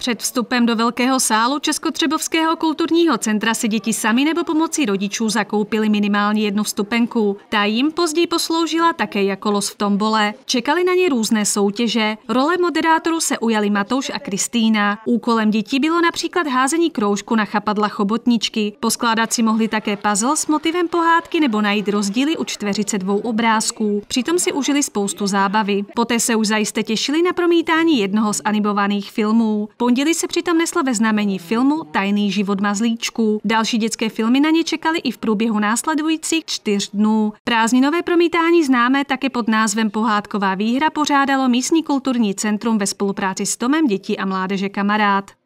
Před vstupem do velkého sálu Českotřebovského kulturního centra si děti sami nebo pomocí rodičů zakoupili minimálně jednu vstupenku. Ta jim později posloužila také jako los v tombole. Čekali na ně různé soutěže. Role moderátorů se ujali Matouš a Kristýna. Úkolem dětí bylo například házení kroužku na chapadla chobotničky. Poskládat si mohli také puzzle s motivem pohádky nebo najít rozdíly u čtveřice dvou obrázků. Přitom si užili spoustu zábavy. Poté se už zajisté těšili na promítání jednoho z animovaných filmů. Pondělí se přitom neslo ve znamení filmu Tajný život mazlíčků. Další dětské filmy na ně čekaly i v průběhu následujících 4 dnů. Prázdninové promítání známé také pod názvem Pohádková výhra pořádalo místní kulturní centrum ve spolupráci s Domem dětí a mládeže Kamarád.